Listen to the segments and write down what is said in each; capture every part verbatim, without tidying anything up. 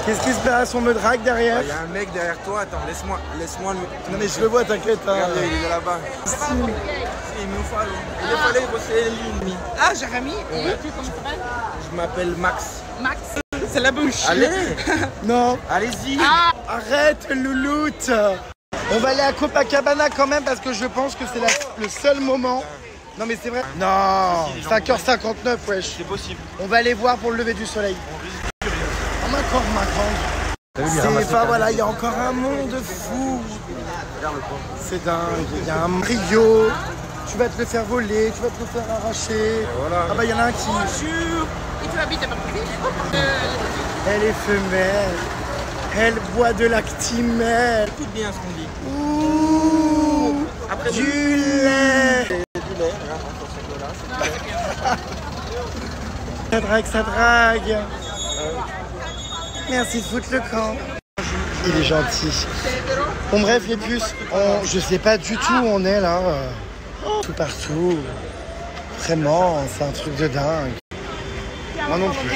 Qu'est-ce qui se passe? On me drague derrière. Il y a un mec derrière toi, attends, laisse-moi laisse-moi le... Non mais je le vois, t'inquiète. Hein. Regarde, il est là-bas. Si, il me fallait. Il fallait bosser l'ennemi. Ah, Jérémy, ouais. et tu comprends? Je m'appelle Max. Max, c'est la bouche. Allez. Non. Allez-y. Ah. Arrête, louloute. On va aller à Copacabana quand même parce que je pense que c'est la... le seul moment... Non mais c'est vrai. Non, cinq heures cinquante-neuf, wesh. C'est possible. On va aller voir pour le lever du soleil. Oh ma grande, ma grande. C'est pas, voilà, il y a encore un monde fou. C'est dingue, il y a un Rio. Tu vas te le faire voler, tu vas te le faire arracher. Voilà. Ah bah il y en a un qui... Bonjour. Et tu habites à Paris? Elle est femelle. Elle boit de l'actimel. Écoute bien ce qu'on dit. Ouh. Après du lait. Du lait, regarde, ça drague, ça drague. Merci de foutre le camp. Il est gentil. Bon bref les puces, on, je sais pas du tout où on est là. Tout partout. Vraiment, c'est un truc de dingue. Moi non plus.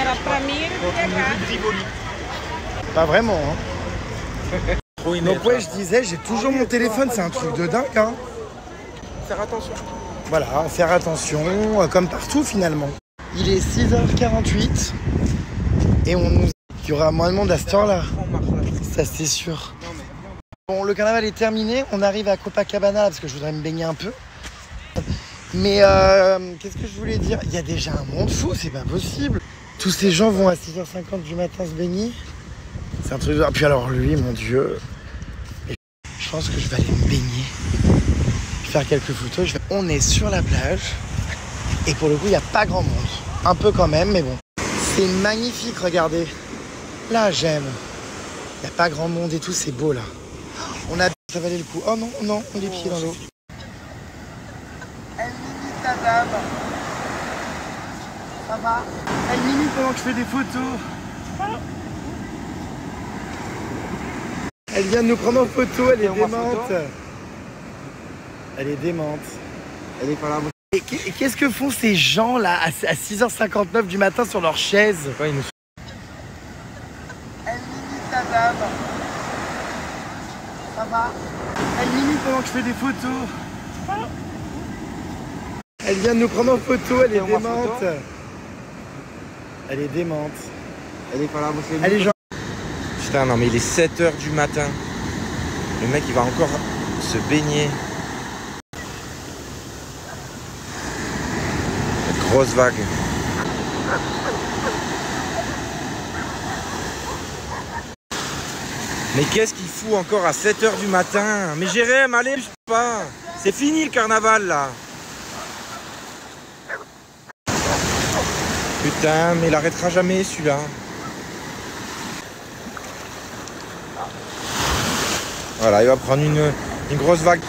Pas vraiment. Hein. Donc ouais, je disais, j'ai toujours mon téléphone, c'est un truc de dingue. Hein. Faire attention. Voilà, faire attention, euh, comme partout finalement. Il est six heures quarante-huit et on nous... Il y aura moins de monde à cette heure-là. Ça c'est sûr. Bon, le carnaval est terminé, on arrive à Copacabana parce que je voudrais me baigner un peu. Mais euh, qu'est-ce que je voulais dire? Il y a déjà un monde fou, c'est pas possible. Tous ces gens vont à six heures cinquante du matin se baigner. C'est un truc de... Puis alors lui, mon Dieu. Et je pense que je vais aller me baigner. Faire quelques photos. Je vais... On est sur la plage. Et pour le coup, il n'y a pas grand monde. Un peu quand même, mais bon. C'est magnifique, regardez. Là, j'aime. Il n'y a pas grand monde et tout, c'est beau là. On a... Ça valait le coup. Oh non, non, on les pieds dans l'eau. Elle limite la dame. Ça va? Elle limite pendant que je fais des photos. Elle vient de nous prendre en photo, elle est démente. Elle est démente. Elle est pas là. Et qu'est-ce que font ces gens là à six heures cinquante-neuf du matin sur leur chaise? Ouais, ils nous... Elle limite la dame. Ça va? Elle limite pendant que je fais des photos. Elle vient de nous prendre en photo, elle est démente. Elle est démente. Elle est pas là. Elle est genre... Putain, non mais il est sept heures du matin. Le mec il va encore se baigner. La grosse vague. Mais qu'est-ce qu'il fout encore à sept heures du matin? Mais Jérém, allez, je sais pas. C'est fini le carnaval là. Putain, mais il arrêtera jamais celui-là. Voilà, il va prendre une, une grosse vague.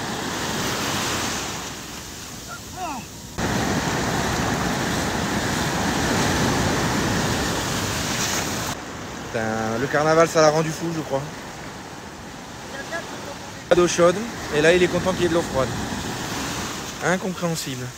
Putain, le carnaval, ça l'a rendu fou, je crois. Pas d'eau chaude, et là, il est content qu'il y ait de l'eau froide. Incompréhensible.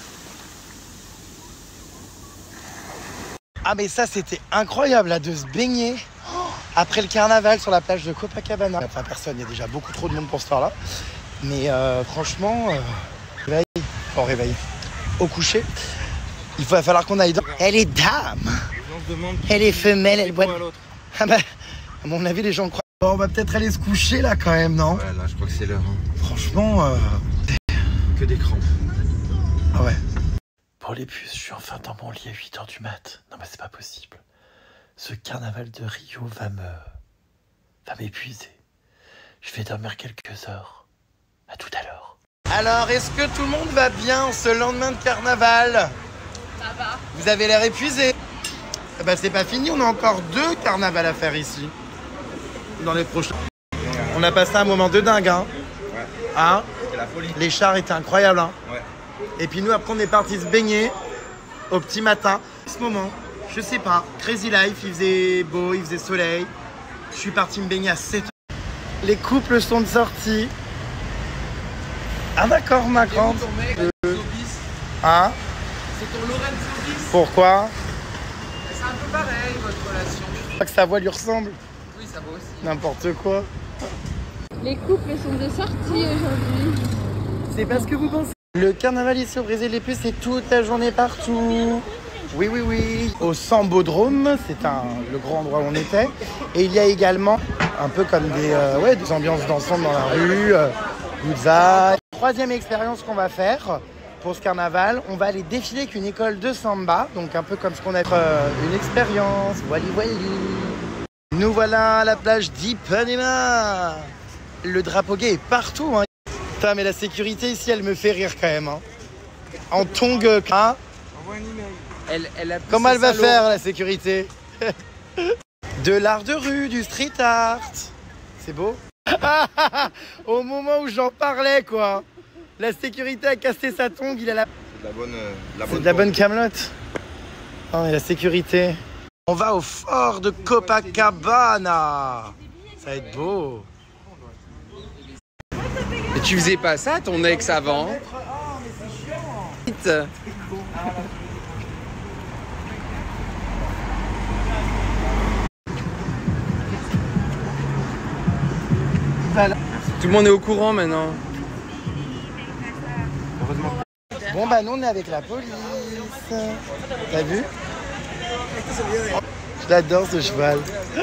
Ah mais ça, c'était incroyable là, de se baigner après le carnaval sur la plage de Copacabana. Enfin, personne, il y a déjà beaucoup trop de monde pour ce soir-là. Mais euh, franchement, euh, réveil, enfin, réveil, au coucher, il va falloir qu'on aille dans... Elle est dame. Elle est femelle, elle boit... Ah bah, à mon avis, les gens croient... Bon, on va peut-être aller se coucher là quand même, non? Ouais, là, je crois que c'est l'heure. Hein. Franchement... Euh... Que des crampes. Ah ouais. Pour les puces, je suis enfin dans mon lit à huit heures du mat. Non mais c'est pas possible. Ce carnaval de Rio va me... va m'épuiser. Je vais dormir quelques heures. À tout à l'heure. Alors, est-ce que tout le monde va bien ce lendemain de carnaval? Ça va. Vous avez l'air épuisé. Eh ben, c'est pas fini, on a encore deux carnavals à faire ici. Dans les prochains. On a passé un moment de dingue, hein. Ouais. Hein? C'était la folie. Les chars étaient incroyables, hein. Ouais. Et puis nous, après, on est parti se baigner au petit matin. En ce moment, je sais pas, Crazy Life, il faisait beau, il faisait soleil. Je suis parti me baigner à sept heures. Les couples sont sortis. Ah d'accord, ma grande. Euh... Hein? C'est ton Lorenzo Bis. Pourquoi? C'est un peu pareil, votre relation. Je crois que sa voix lui ressemble. Oui, ça va aussi. N'importe quoi. Les couples sont de sortie aujourd'hui. C'est pas ce que vous pensez. Le carnaval ici au Brésil les Puces, c'est toute la journée partout. Oui, oui, oui. Au Sambodrome, c'est un, le grand endroit où on était. Et il y a également un peu comme des, euh, ouais, des ambiances dansante dans la rue, euh, Gouza. Troisième expérience qu'on va faire pour ce carnaval, on va aller défiler avec une école de samba. Donc un peu comme ce qu'on a euh, une expérience. Wally Wally. Nous voilà à la plage d'Ipanema. Le drapeau gay est partout. Hein. Putain, mais la sécurité ici, elle me fait rire quand même. Hein. En tongue, hein. Envoie un email. Elle, elle a Comment elle va faire la sécurité? De l'art de rue, du street art. C'est beau. Au moment où j'en parlais, quoi. La sécurité a cassé sa tongue, il a la... C'est de la bonne, euh, la C'est bonne de la tongue. bonne camelote. Oh, et la sécurité. On va au fort de Copacabana. Ça va être beau. Et tu faisais pas ça, ton ex avant? Vite. Tout le monde est au courant maintenant. Bon, bah nous, on est avec la police. T'as vu? Je l'adore, ce cheval.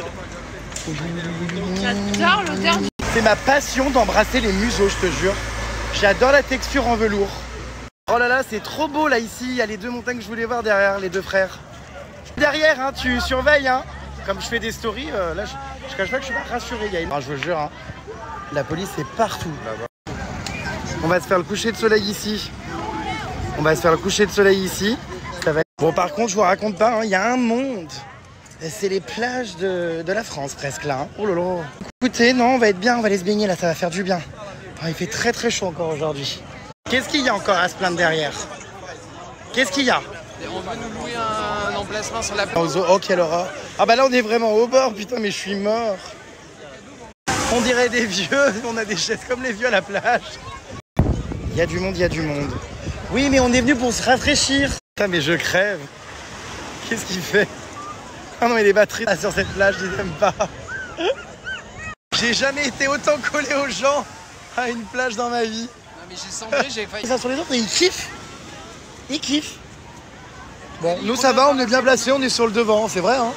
J'adore l'odeur du... C'est ma passion d'embrasser les museaux, je te jure. J'adore la texture en velours. Oh là là, c'est trop beau là ici. Il y a les deux montagnes que je voulais voir derrière, les deux frères. Derrière, hein, tu surveilles. Hein. Comme je fais des stories, euh, là, je, je cache pas que je suis pas rassuré. Il y a une... ah, je vous jure, hein, la police est partout. On va se faire le coucher de soleil ici. On va se faire le coucher de soleil ici. Ça va être... Bon, par contre, je vous raconte pas, il hein, y a un monde. C'est les plages de, de la France presque là. Hein. Oh là là. Écoutez, non, on va être bien, on va aller se baigner là, ça va faire du bien. Oh, il fait très très chaud encore aujourd'hui. Qu'est-ce qu'il y a encore à se plaindre derrière? Qu'est-ce qu'il y a? On veut nous louer un emplacement sur la plage. Oh, oh, quelle horreur. Ah bah là, on est vraiment au bord, putain, mais je suis mort. On dirait des vieux, on a des chaises comme les vieux à la plage. Il y a du monde, il y a du monde. Oui, mais on est venu pour se rafraîchir. Putain, mais je crève. Qu'est-ce qu'il fait? Ah non, mais les batteries là, sur cette plage, je les aime pas. J'ai jamais été autant collé aux gens à une plage dans ma vie. Non mais j'ai sombré, j'ai failli... Ça sur les autres et ils kiffent. Ils kiffent. Bon, nous ça va, on est bien placés, on est sur le devant, c'est vrai, hein.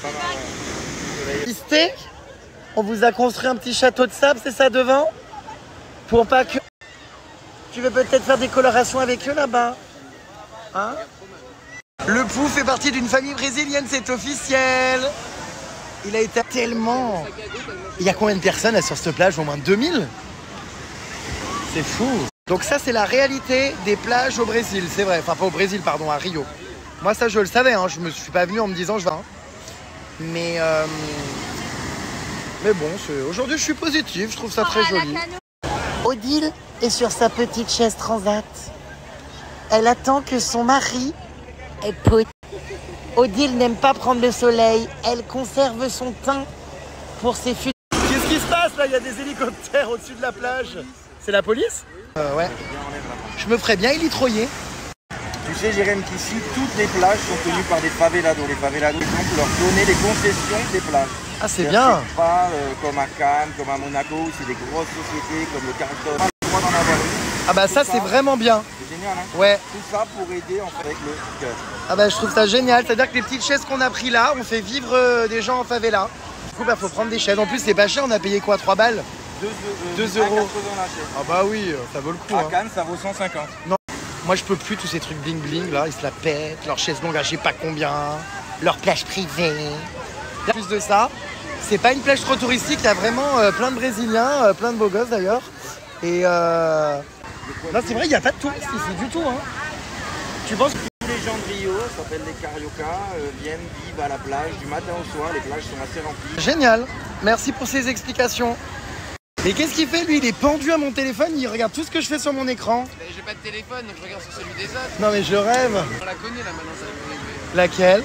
Pisté, on vous a construit un petit château de sable, c'est ça, devant? Pour pas que... Tu veux peut-être faire des colorations avec eux là-bas? Hein? Le Pou fait partie d'une famille brésilienne, c'est officiel. Il a été tellement... Il y a combien de personnes là, sur cette plage? Au moins deux mille? C'est fou. Donc ça, c'est la réalité des plages au Brésil, c'est vrai. Enfin, pas au Brésil, pardon, à Rio. Moi, ça, je le savais. Hein. Je me suis pas venu en me disant je vais. Hein. Mais, euh... mais bon, aujourd'hui, je suis positif. Je trouve ça très joli. Odile est sur sa petite chaise transat. Elle attend que son mari est pot. Odile n'aime pas prendre le soleil. Elle conserve son teint pour ses futurs. Qu'est-ce qui se passe là? Il y a des hélicoptères au-dessus de la plage. C'est la police? euh, Ouais. Je me ferais bien illitroyer. Tu sais, Jérém, qu'ici, toutes les plages sont tenues par des favelados. Les favelados, donc, leur donner les concessions des plages. Ah, c'est bien. C'est pas euh, comme à Cannes, comme à Monaco, où c'est des grosses sociétés comme le Carlton. Pas le droit d'en avoir une. Ah bah ça, c'est vraiment bien. C'est génial, hein? Ouais. Tout ça pour aider en fait avec le cœur. Ah bah je trouve ça génial. C'est-à-dire que les petites chaises qu'on a pris là, on fait vivre euh, des gens en favela. Du coup, bah faut prendre des chaises. En plus, c'est pas cher. On a payé quoi? trois balles? deux euros. Ah bah oui, ça vaut le coup. À hein. Cannes, ça vaut cent cinquante. Non. Moi, je peux plus tous ces trucs bling bling là. Ils se la pètent. Leurs chaises longues à je sais pas combien. Leur plage privée. En plus de ça, c'est pas une plage trop touristique. Il y a vraiment euh, plein de Brésiliens, euh, plein de beaux gosses d'ailleurs. Et euh... non, c'est vrai, il n'y a pas de touristes ici du tout. Hein. Tu penses que Tous les gens de Rio, ça s'appelle les Carioca, euh, viennent vivre à la plage du matin au soir. Les plages sont assez remplies. génial. Merci pour ces explications. Et qu'est-ce qu'il fait lui? Il est pendu à mon téléphone, il regarde tout ce que je fais sur mon écran. Mais j'ai pas de téléphone, donc je regarde sur celui des autres. Non mais je rêve. On la connaît là maintenant, ça va arriver. Laquelle?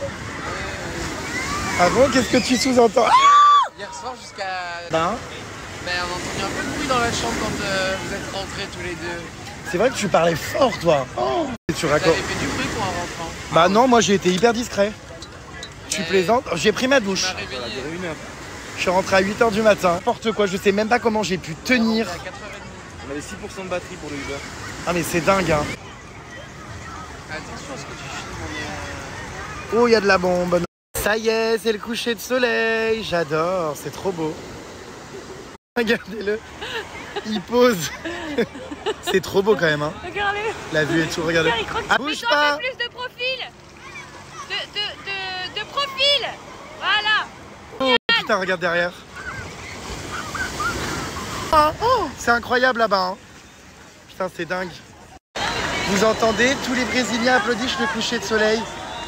Ah bon, qu'est-ce que tu sous-entends? Hier soir jusqu'à... Ben, Ben on a entendu un peu de bruit dans la chambre quand euh, vous êtes rentrés tous les deux. c'est vrai que tu parlais fort toi. Oh. Et tu Vous racontes. avez fait du bruit pour un rentrant. Bah non, moi j'ai été hyper discret. Tu Mais- plaisantes? J'ai pris ma Tu douche. m'as réveillé. Une heure. Je suis rentré à huit heures du matin. N'importe quoi, je sais même pas comment j'ai pu tenir. On avait six pour cent de batterie pour le Uber. Ah mais c'est dingue hein. Attention à ce que tu filmes. Oh, il y a de la bombe. Ça y est, c'est le coucher de soleil. J'adore, c'est trop beau. Regardez-le. Il pose. C'est trop beau quand même hein. Regardez. La vue et tout, regardez. Il croque. Ah, bouge Mais pas. un peu plus de profil. De, de, de, de profil. Voilà. Oh putain, regarde derrière. Ah, oh, c'est incroyable là-bas. Hein. Putain, c'est dingue. Vous entendez, tous les Brésiliens applaudissent le coucher de soleil.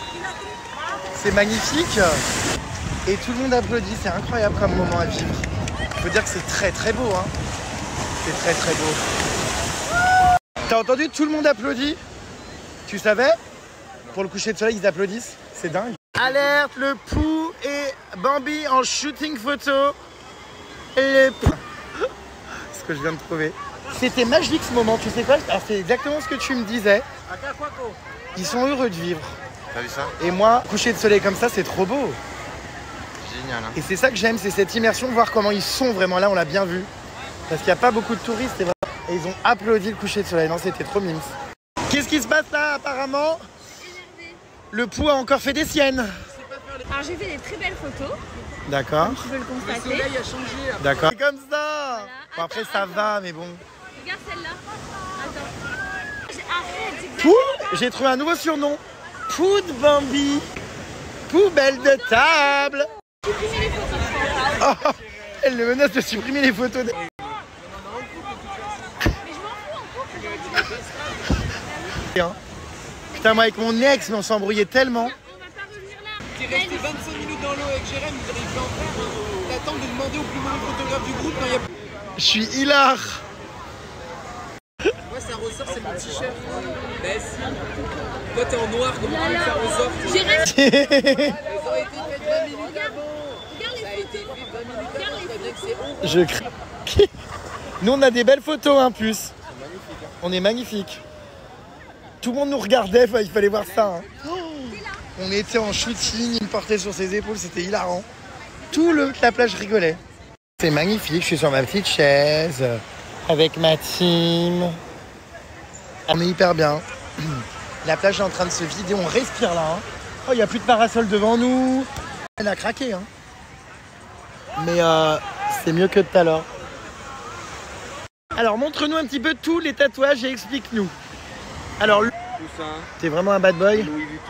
C'est magnifique. Et tout le monde applaudit, c'est incroyable comme moment à vivre. Il faut dire que c'est très très beau. Hein. C'est très très beau. T'as entendu, tout le monde applaudit. Tu savais? Pour le coucher de soleil, ils applaudissent. C'est dingue. Alerte, le Pou et Bambi en shooting photo. Le Pou. Ce que je viens de trouver. C'était magique ce moment, tu sais quoi? Alors c'est exactement ce que tu me disais. Ils sont heureux de vivre. T'as vu ça? Et moi, coucher de soleil comme ça, c'est trop beau. Génial hein. Et c'est ça que j'aime, c'est cette immersion, voir comment ils sont vraiment là, on l'a bien vu. Parce qu'il n'y a pas beaucoup de touristes, c'est vrai. Et ils ont applaudi le coucher de soleil, non, c'était trop mimes. Qu'est-ce qui se passe là, apparemment? Le Pou a encore fait des siennes. Alors j'ai fait des très belles photos. D'accord. Tu peux le Le constater. soleil a changé. D'accord. C'est comme ça. Bon, après, Attends, ça attends. va, mais bon. Regarde celle-là. Attends. Arrête. Pou, j'ai trouvé un nouveau surnom. Pou de Bambi. Poubelle de table. Supprimer les photos, je pense. Oh, elle me menace de supprimer les photos. De... Mais je m'en fous en couple. Hein. Putain, moi avec mon ex, mais on s'embrouillait tellement. On va pas revenir là. T'es resté vingt-cinq minutes dans l'eau avec Jérém, vous n'arrivez pas à en faire. hein. T'attends de demander au plus mauvais photographe du groupe quand il y a. Je suis hilar. Moi, ça ressort, c'est mon t-shirt. Mais si. Toi, t'es en noir, donc ça ressort. Jérém. Elles ont été faites vingt minutes avant. Regarde Ça a les été photos. fait vingt minutes avant. Je vois bien que c'est honte. Je crie. Nous, on a des belles photos en plus. On est magnifiques. Tout le monde nous regardait, il fallait voir ça. Hein. On était en shooting, il me portait sur ses épaules, c'était hilarant. Tout le la plage rigolait. C'est magnifique, je suis sur ma petite chaise, avec ma team. On est hyper bien. La plage est en train de se vider, on respire là. Hein. Oh, il n'y a plus de parasol devant nous. Elle a craqué. Hein. Mais euh, c'est mieux que tout à l'heure. Alors, montre-nous un petit peu tous les tatouages et explique-nous. Alors, Tout ça, t'es vraiment un bad boy. Louis Vuitton.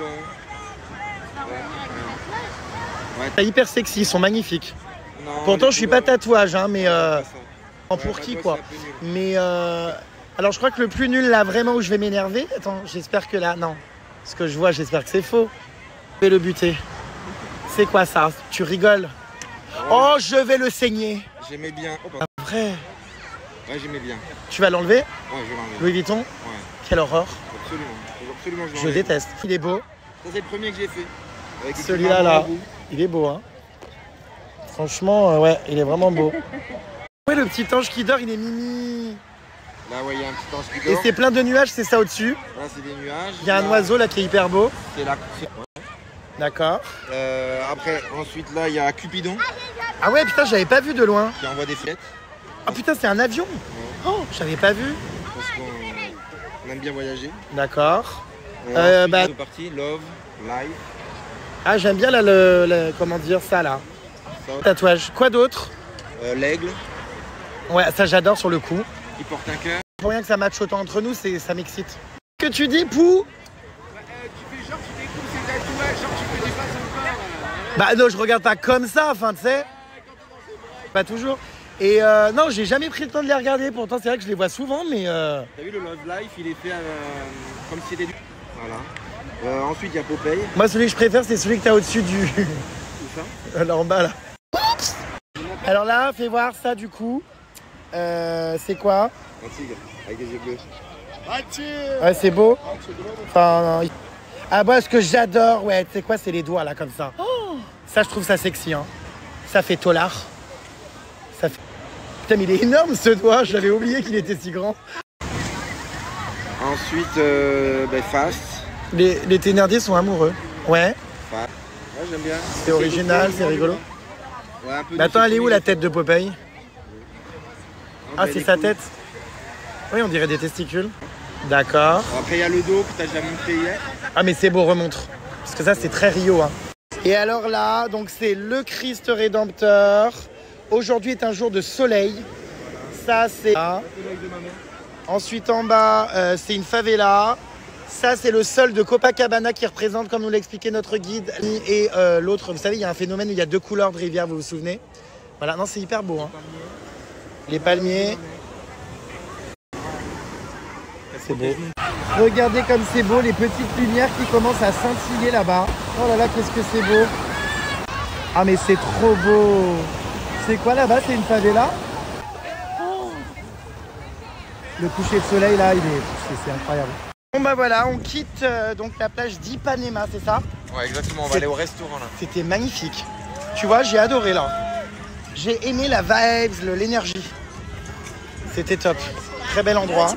T'es hyper sexy, ils sont magnifiques. Non, Pourtant, les je suis pas couleurs, tatouage, hein, mais euh, de toute façon. en Ouais, pour bad qui boy, quoi. c'est un peu nul. Mais euh, alors, je crois que le plus nul là, vraiment où je vais m'énerver. Attends, j'espère que là, non. Ce que je vois, j'espère que c'est faux. Je vais le buter. C'est quoi ça? Tu rigoles? Oh, je vais le saigner. J'aimais bien. Oh, Ah, pardon. vrai? Ouais, j'aimais bien. Tu vas l'enlever? Ouais, je vais l'enlever. Louis Vuitton? Ouais, Quelle horreur. absolument. Faut absolument que je Je l'enlève. déteste. Il est beau. Ça, c'est le premier que j'ai fait. Avec écrit Celui-là, Maman là, au bout. il est beau, hein. Franchement, euh, ouais, il est vraiment beau. Ouais, le petit ange qui dort, il est mimi. Là, ouais, il y a un petit ange qui Et dort. c'est plein de nuages, c'est ça au-dessus. Là, c'est des nuages. Il y a un Là, oiseau là qui est hyper beau. C'est la... c'est- ouais. D'accord. Euh, après, ensuite, là, il y a Cupidon Ah ouais, putain, j'avais pas vu de loin. qui envoie des flettes. Ah putain, c'est un avion. Oh, j'avais pas vu. Parce qu'on on aime bien voyager. D'accord. Euh, Euh, ensuite, bah- deux parties, Love, Life. Ah, j'aime bien là, le, le- comment dire ça là. Ça, Tatouage. Quoi d'autre? euh, L'aigle Ouais, ça j'adore sur le coup. qui porte un cœur. Pour rien que ça matche autant entre nous, c'est, ça m'excite. Que tu dis, Pou? Tu fais genre, tu découvres ces tatouages, genre, tu fais des faces encore. Bah non, je regarde pas comme ça, enfin, tu sais. Pas toujours. Et euh, non, j'ai jamais pris le temps de les regarder. Pourtant, c'est vrai que je les vois souvent, mais euh, T'as vu le Love Life, il est fait euh, comme si c'était du... Voilà. Euh, ensuite, il y a Popeye. moi, celui que je préfère, c'est celui que t'as au-dessus du. Tout ça. Là en bas, là. Alors là, fais voir ça du coup. Euh, c'est quoi? Un tigre avec des yeux bleus. Ouais, c'est beau. Enfin, il- ah, moi, ce que j'adore, ouais, tu sais quoi, c'est les doigts là, comme ça. Ça, je trouve ça sexy, hein. Ça fait tolard. Ça fait... Putain, mais il est énorme ce doigt, j'avais oublié qu'il était si grand. Ensuite, euh, ben, Fast. Les, les Thénardier sont amoureux. Ouais, Fast. Ouais, j'aime bien. c'est original, c'est rigolo. Ouais, un peu Mais attends, elle est où la tête de Popeye? Ah, c'est sa tête? Oui, on dirait des testicules. D'accord. Bon, après, il y a le dos que tu as déjà montré hier. Ah, mais c'est beau, remontre. Parce que ça, c'est très Rio. Hein. Et alors là, donc c'est le Christ Rédempteur. Aujourd'hui est un jour de soleil. Ça, c'est là. Ensuite, en bas, euh, c'est une favela. Ça, c'est le sol de Copacabana qui représente, comme nous l'a expliqué notre guide. Et euh, l'autre, vous savez, il y a un phénomène où il y a deux couleurs de rivière, vous vous souvenez? Voilà, non, c'est hyper beau. Hein. Les palmiers. C'est beau. Regardez comme c'est beau, les petites lumières qui commencent à scintiller là-bas. Oh là là, qu'est-ce que c'est beau. Ah, mais c'est trop beau. C'est quoi là-bas? C'est une favela? Oh. Le coucher de soleil, là, il est... c'est incroyable. Bon bah voilà, on quitte euh, donc la plage d'Ipanema, c'est ça? Ouais, exactement, on va aller au restaurant là. C'était magnifique. Tu vois, j'ai adoré là. J'ai aimé la vibes, l'énergie. C'était top. Très bel endroit.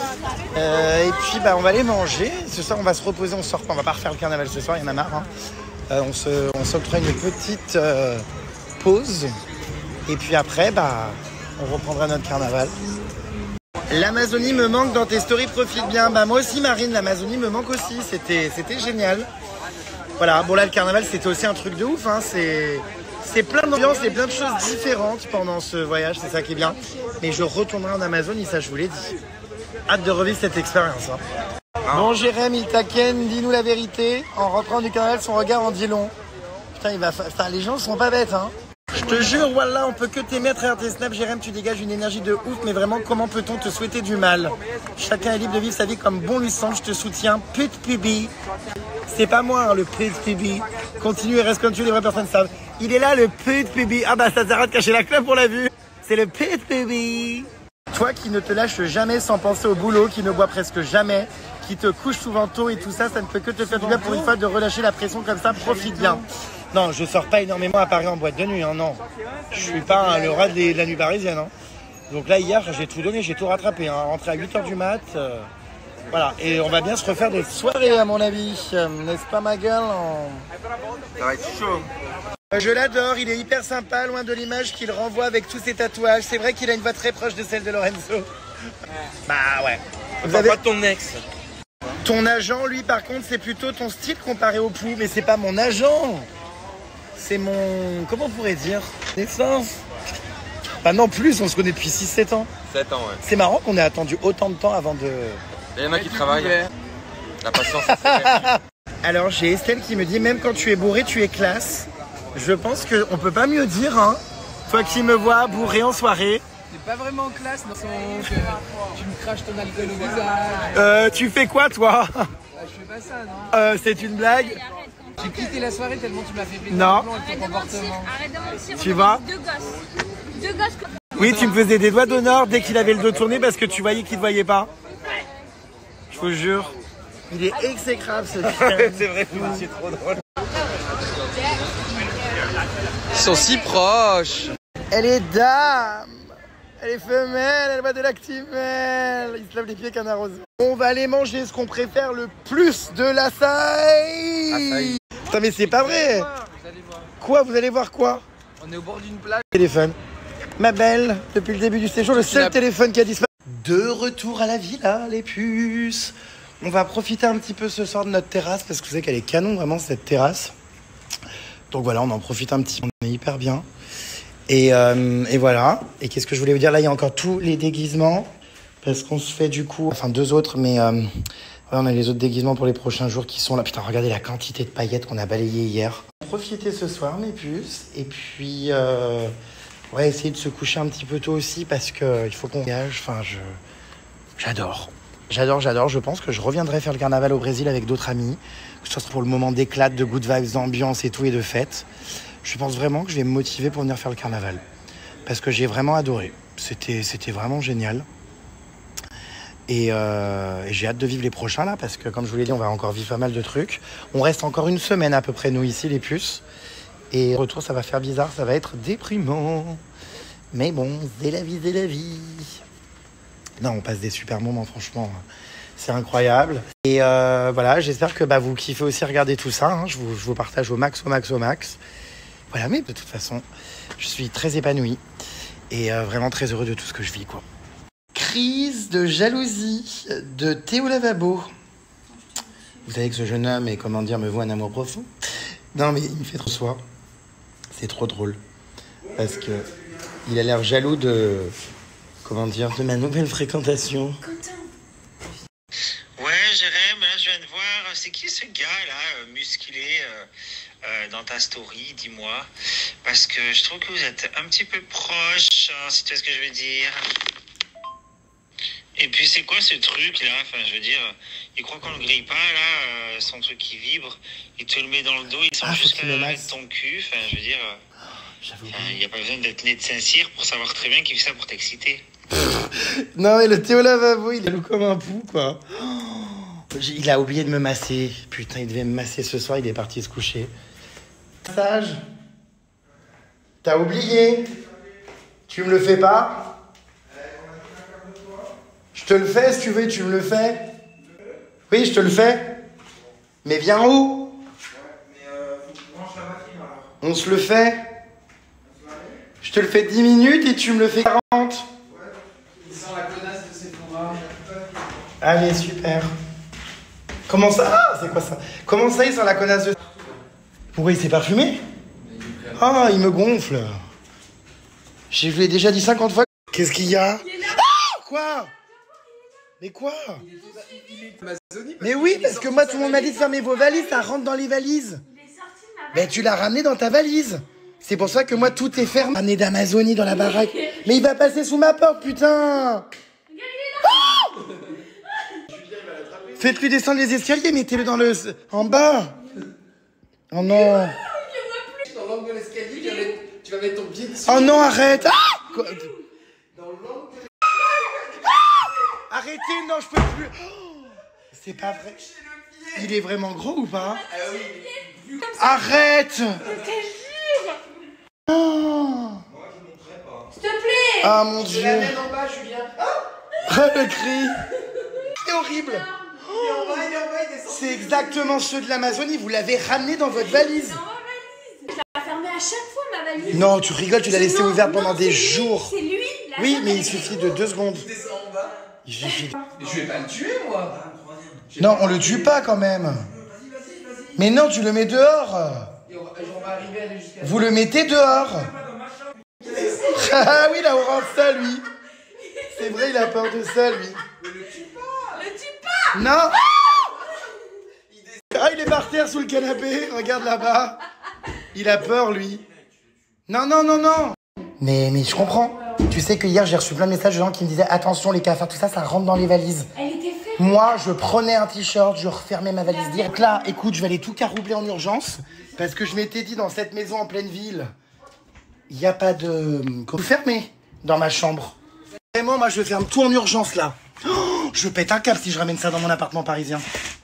Euh, et puis bah on va aller manger. Ce soir on va se reposer, on sort pas, on va pas refaire le carnaval ce soir, il y en a marre. Hein. Euh, on se, on s'octroie une petite euh, pause. Et puis après bah on reprendra notre carnaval. L'Amazonie me manque dans tes stories, profite bien. Bah moi aussi Marine, l'Amazonie me manque aussi. C'était, c'était génial. Voilà, bon là le carnaval c'était aussi un truc de ouf. Hein. C'est, c'est plein d'ambiances et plein de choses différentes pendant ce voyage, c'est ça qui est bien. Mais je retournerai en Amazonie, ça je vous l'ai dit. Hâte de revivre cette expérience. Hein. Bon Jérém, il taquine, dis-nous la vérité. En rentrant du carnaval, son regard en dit long. Putain, il va fa... enfin, les gens sont pas bêtes. Hein. Je te jure, voilà, on peut que t'aimer à travers tes snaps, Jérém, tu dégages une énergie de ouf, mais vraiment, comment peut-on te souhaiter du mal? Chacun est libre de vivre sa vie comme bon lui semble, je te soutiens, pute pubi. C'est pas moi, hein, le pute pubi. Continue et reste comme tu es, les vraies personnes savent. Il est là, le pute pubi. Ah bah, ça s'arrête de cacher la clope pour la vue. C'est le pute pubi. Toi qui ne te lâches jamais sans penser au boulot, qui ne bois presque jamais, qui te couche souvent tôt et tout ça, ça ne peut que te faire du bien pour une fois de relâcher la pression comme ça, profite bien. Non, je sors pas énormément à Paris en boîte de nuit, hein, non. Je suis pas hein, le rat de la nuit parisienne. Hein. Donc là, hier, j'ai tout donné, j'ai tout rattrapé. Hein. Rentré à huit heures du mat. Euh, voilà, et on va bien se refaire des soirées, à mon avis. Euh, n'est-ce pas, ma gueule en... Ça va être chaud. Je l'adore, il est hyper sympa, loin de l'image qu'il renvoie avec tous ses tatouages. C'est vrai qu'il a une voix très proche de celle de Lorenzo. Bah ouais. Vous avez pas ton ex. Ton agent, lui, par contre, c'est plutôt ton style comparé au pou. Mais c'est pas mon agent. C'est mon... Comment on pourrait dire? Naissance. Bah non, plus, on se connaît depuis six sept ans. sept ans, ouais. C'est marrant qu'on ait attendu autant de temps avant de... Il y en a qui travaillent. La patience, alors, j'ai Estelle qui me dit, même quand tu es bourré, tu es classe. Je pense qu'on peut pas mieux dire, hein. Toi qui me vois bourré en soirée. T'es pas vraiment classe dans son... Tu me craches ton alcool au visage. Euh, tu fais quoi, toi? Bah, je fais pas ça, non. Euh, c'est une blague? J'ai quitté la soirée tellement tu m'as fait péter non. un plomb avec ton comportement. Arrête de mentir. Tu vois? Deux gosses. Deux gosses. Oui, tu me faisais des doigts d'honneur dès qu'il avait le dos tourné parce que tu voyais qu'il ne voyait pas. Je vous jure. Il est exécrable ce chien. C'est vrai, c'est trop drôle. Ils sont si proches. Elle est dame. Elle est femelle, elle va de l'actimel. Il se lave les pieds qu'un arrosé. On va aller manger ce qu'on préfère le plus de l'açaï. Açaï. Putain mais c'est pas vrai. Vous allez voir. Quoi? Vous allez voir quoi? On est au bord d'une plage. Téléphone. Ma belle, depuis le début du séjour, le seul la... téléphone qui a disparu. De retour à la villa, les puces. On va profiter un petit peu ce soir de notre terrasse parce que vous savez qu'elle est canon vraiment cette terrasse. Donc voilà, on en profite un petit peu. On est hyper bien. Et, euh, et voilà. Et qu'est-ce que je voulais vous dire? Là, il y a encore tous les déguisements. Parce qu'on se fait du coup... Enfin, deux autres, mais... Euh, ouais, on a les autres déguisements pour les prochains jours qui sont là. Putain, regardez la quantité de paillettes qu'on a balayées hier. Profitez ce soir, mes puces. Et puis... Euh, ouais, essayer de se coucher un petit peu tôt aussi parce qu'il faut qu'on voyage. Enfin, je... J'adore. J'adore, j'adore. Je pense que je reviendrai faire le carnaval au Brésil avec d'autres amis. Que ce soit pour le moment d'éclat, de good vibes, d'ambiance et tout, et de fête. Je pense vraiment que je vais me motiver pour venir faire le carnaval. Parce que j'ai vraiment adoré. C'était, c'était vraiment génial. Et, euh, et j'ai hâte de vivre les prochains là, parce que comme je vous l'ai dit, on va encore vivre pas mal de trucs. On reste encore une semaine à peu près, nous ici, les puces. Et retour, ça va faire bizarre, ça va être déprimant. Mais bon, c'est la vie, c'est la vie. Non, on passe des super moments, franchement. C'est incroyable. Et euh, voilà, j'espère que bah, vous kiffez aussi regarder tout ça. Hein. Je, vous, je vous partage au max, au max, au max. Voilà, mais de toute façon, je suis très épanoui et euh, vraiment très heureux de tout ce que je vis, quoi. Crise de jalousie de Théo Lavabo. Vous savez que ce jeune homme est, comment dire, me voue un amour profond. Non, mais il me fait trop soin. C'est trop drôle. Parce que il a l'air jaloux de, comment dire, de ma nouvelle fréquentation. Ouais, Jérém, là, je viens de voir, c'est qui ce gars-là, euh, musclé euh, euh, dans ta story, dis-moi. Parce que je trouve que vous êtes un petit peu proche, hein, si tu vois ce que je veux dire. Et puis, c'est quoi ce truc-là? Enfin, je veux dire, il croit qu'on le grille pas, là, euh, son truc qui vibre, il te le met dans le dos, il sent Ah, jusqu'à me l'arrêt de ton cul. Enfin, je veux dire, J'avoue. il n'y a pas besoin d'être né de Saint-Cyr pour savoir très bien qu'il fait ça pour t'exciter. Non, mais le Théo Lavabo, il est loup comme un pou, quoi. Oh, il a oublié de me masser. Putain, il devait me masser ce soir, il est parti se coucher. Sage, t'as oublié? Tu me le fais pas? Je te le fais si tu veux, tu me le fais? Oui, je te le fais. Mais viens où? On se le fait? Je te le fais dix minutes et tu me le fais quarante. Allez, super. Comment ça? Ah, c'est quoi ça? Comment ça, il sent la connasse de... Pourquoi il s'est parfumé? Ah, il me gonfle. Je lui ai déjà dit cinquante fois. Qu'est-ce qu'il y a? Ah, quoi? Mais quoi? Mais oui, parce que moi, tout le monde m'a dit de fermer vos valises, ça rentre dans les valises. Mais tu l'as ramené dans ta valise. C'est pour ça que moi, tout est fermé. Ramené d'Amazonie dans la baraque. Mais il va passer sous ma porte, putain. Oh, faites-lui descendre les escaliers, mettez-le dans le... en bas. Oh non. Dans l'angle de l'escalier, tu vas mettre ton pied dessus. Oh non, arrête. Ah, quoi? Arrêtez, non, je peux plus. Oh, c'est pas vrai. Il est vraiment gros ou pas? Ah oui. Arrête. Oh. S'il te plaît. Ah mon Je Dieu. la mène en bas, Julien. Ah, le cri. C'est horrible. Il est en bas, il est en bas, il descend. C'est exactement ceux de l'Amazonie. Vous l'avez ramené dans votre valise. Dans ma valise. Je l'ai fermée à chaque fois, ma valise. Non, tu rigoles, tu l'as laissé Non, ouverte non, pendant c'est des lui, jours. C'est lui. la Oui, femme, mais elle il est- suffit de deux secondes. Il descend en bas. Il suffit. Mais je vais pas le tuer, moi. Non, on le tue pas quand même. Mais non, tu le mets dehors. Et on va, on va arriver à aller jusqu'à... Vous le mettez dehors. Ah oui, il a horreur de ça, lui. C'est vrai, il a peur de ça, lui. Mais le tue pas. Le tue pas. Non. Ah, il est par terre sous le canapé. Regarde là-bas. Il a peur, lui. Non, non, non, non. Mais, mais je comprends. Tu sais que hier, j'ai reçu plein de messages de gens qui me disaient attention, les cafards, tout ça, ça rentre dans les valises. Elle était faite. Moi, je prenais un t-shirt, je refermais ma valise direct. Là, écoute, je vais aller tout caroubler en urgence. Parce que je m'étais dit, dans cette maison en pleine ville, il n'y a pas de... Tout fermé dans ma chambre. Vraiment, moi, je ferme tout en urgence, là. Oh, je pète un câble si je ramène ça dans mon appartement parisien.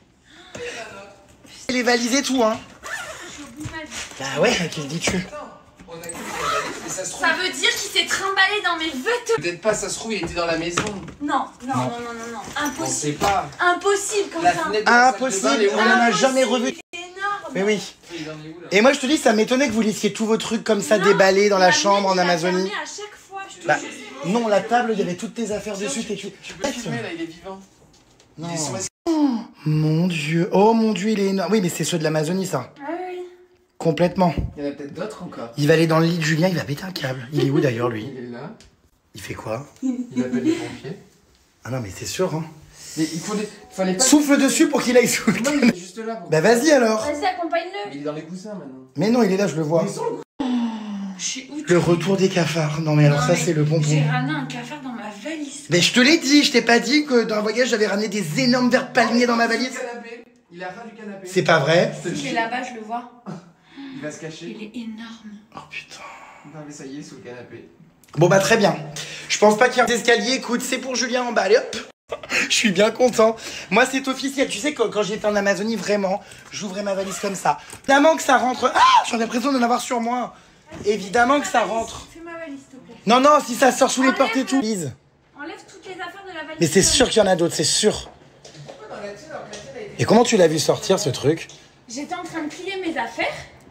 Les valises et tout, hein. Bah ouais, qu'est-ce que dis-tu? On a que des valises, mais ça se trouve... Ça veut dire qu'il s'est trimballé dans mes vêtements. Peut-être pas, ça se trouve, il était dans la maison. Non, non, non, non, non, non. On Impossible. sait pas. Impossible, La Quentin. fenêtre de la salle de bain, Impossible, elle est on en a ouverte. jamais revu. C'est énorme. Mais oui. Il en est où, là? Et moi, je te dis, ça m'étonnait que vous laissiez tous vos trucs comme ça Non, déballés dans la la chambre en mienne, il l'a Amazonie. fermé à chaque fois, je te Bah, jure. non, la table, il y avait toutes tes affaires Tiens, dessus. tu, T'es tu, tu... tu peux filmer, là, il est vivant. Non. Il est sur la... Mon Dieu. Oh mon Dieu, il est énorme. Oui, mais c'est ceux de l'Amazonie, ça. Ah oui. Complètement. Il y en a peut-être d'autres encore. Il va aller dans le lit de Julien, il va péter un câble. Il est où d'ailleurs, lui? Il est là. Il fait quoi? Il appelle les pompiers. Ah non, mais c'est sûr, hein. Mais il faut les... fallait pas... Souffle dessus pour qu'il aille sous le Non, canapé. il est juste là. Pour... Bah vas-y alors. Vas-y, accompagne-le. Il est dans les coussins, maintenant. Mais non, il est là, je le vois. Mais sans le... Je suis où? Le retour des cafards. Non mais alors Non, ça, mais c'est le bonbon. J'ai ramené un cafard dans ma valise. Mais je te l'ai dit, je t'ai pas dit que dans un voyage, j'avais ramené des énormes verres de palmier dans ma valise. Il est à ras du canapé. C'est pas vrai? Il est là-bas, je le vois. Il va se cacher. Il est énorme. Oh putain. Non, mais ça y est, sous le canapé. Bon bah très bien. Je pense pas qu'il y ait des escaliers. Écoute, c'est pour Julien en bas. Allez hop. Je suis bien content. Moi, c'est officiel. Tu sais, quand, quand j'étais en Amazonie, vraiment, j'ouvrais ma valise comme ça. Évidemment que ça rentre. Ah, j'ai l'impression d'en avoir sur moi. Évidemment que ça rentre. Fais ma valise, s'il te plaît. Non, non, si ça sort sous les portes et tout. Lise. Enlève toutes les affaires de la valise. Mais c'est sûr qu'il y en a d'autres, c'est sûr. Et comment tu l'as vu sortir, ce truc? J'étais en train de plier mes affaires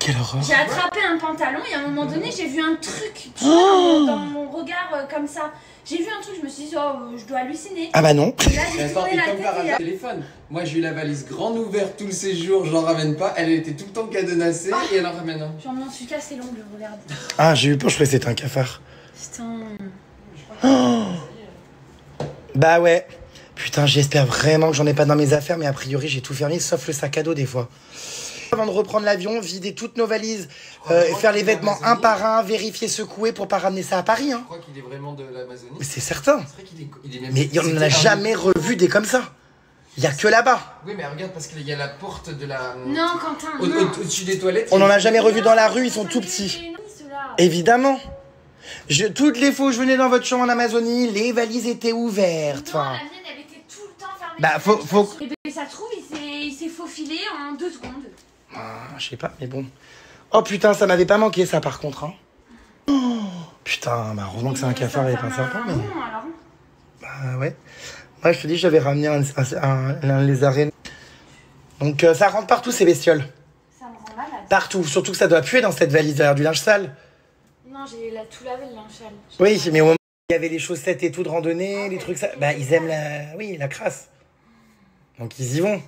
Quelle horreur. J'ai attrapé un pantalon et à un moment donné, j'ai vu un truc tu vois, oh dans mon regard euh, comme ça. J'ai vu un truc, je me suis dit, oh, je dois halluciner. Ah bah non. Et là, j'ai tourné la tête et... téléphone. Moi, j'ai eu la valise grande ouverte tout le séjour, je l'en ramène pas. Elle était tout le temps cadenassée et elle en ramène un. J'en m'en suis cassé l'ongle, regarde. Ah, j'ai eu peur, je croyais que c'était un cafard. Putain. Oh. Bah ouais. Putain, j'espère vraiment que j'en ai pas dans mes affaires, mais a priori, j'ai tout fermé, sauf le sac à dos des fois. Avant de reprendre l'avion, vider toutes nos valises, euh, faire les vêtements un par un, vérifier, secouer pour pas ramener ça à Paris. Hein. Je crois qu'il est vraiment de l'Amazonie. Mais c'est certain. C'est vrai qu'il est, il est même... Mais on n'en a jamais revu des comme ça. Il y a que là-bas. Oui, mais regarde, parce qu'il y a la porte de la... Non, Quentin, Au, non. au, au-dessus des toilettes. On il y a- n'en a jamais revu dans la rue, ils sont tout petits. Évidemment. Je, toutes les fois où je venais dans votre chambre en Amazonie, les valises étaient ouvertes. Non, Enfin, la mienne, elle était tout le temps fermée. Bah, faut- faut- Et ben, ça se trouve, il s'est- il s'est faufilé en deux secondes. ah, je sais pas, mais bon. Oh putain, ça m'avait pas manqué ça par contre. Hein. Oh, putain, bah heureusement que c'est un cafard et pas un serpent. Mais... Non, alors. Bah ouais. Moi je te dis, j'avais ramené un, un, un, un lézard. Donc euh, ça rentre partout ces bestioles. Ça me rend malade. Partout. Surtout que ça doit puer dans cette valise derrière du linge sale. Non, j'ai la- tout lavé le linge sale. Oui, mais au moment où il y avait les chaussettes et tout de randonnée, les trucs ça. Bah ils aiment la. Oui, la crasse. Donc ils y vont.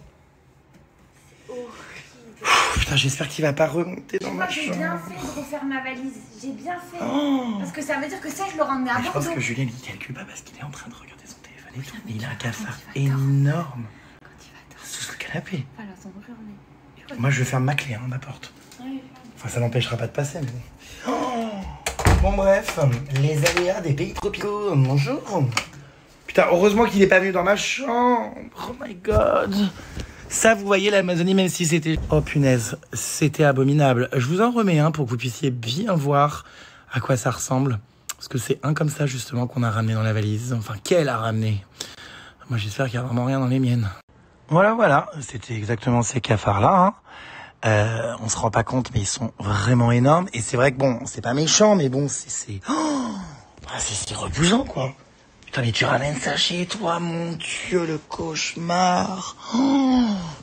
Pff, putain, j'espère qu'il va pas remonter dans Je crois ma que j'ai bien chambre. fait de refaire ma valise. J'ai bien fait. Oh. Parce que ça veut dire que ça, je le ramenais à Mais je pense Bordeaux. que Julien il calcule pas parce qu'il est en train de regarder son téléphone et tout. Mais il a un cafard quand il va énorme Quand il va dormir. sous le canapé. Voilà, son journée. Moi je ferme ma clé, hein, ma porte. Oui. Enfin, ça n'empêchera pas de passer, mais bon. Oh. Bon, bref, les aléas des pays tropicaux. Bonjour. Putain, heureusement qu'il est pas venu dans ma chambre. Oh my god. Ça, vous voyez l'Amazonie, même si c'était... Oh punaise, c'était abominable. Je vous en remets un pour que vous puissiez bien voir à quoi ça ressemble. Parce que c'est un comme ça, justement, qu'on a ramené dans la valise. Enfin, qu'elle a ramené. Moi, j'espère qu'il n'y a vraiment rien dans les miennes. Voilà, voilà. C'était exactement ces cafards-là, hein. Euh, on se rend pas compte, mais ils sont vraiment énormes. Et c'est vrai que bon, c'est pas méchant, mais bon, c'est c'est oh, c'est c'est rebugeant quoi. Putain, mais tu ramènes ça chez toi, mon Dieu, le cauchemar. Oh.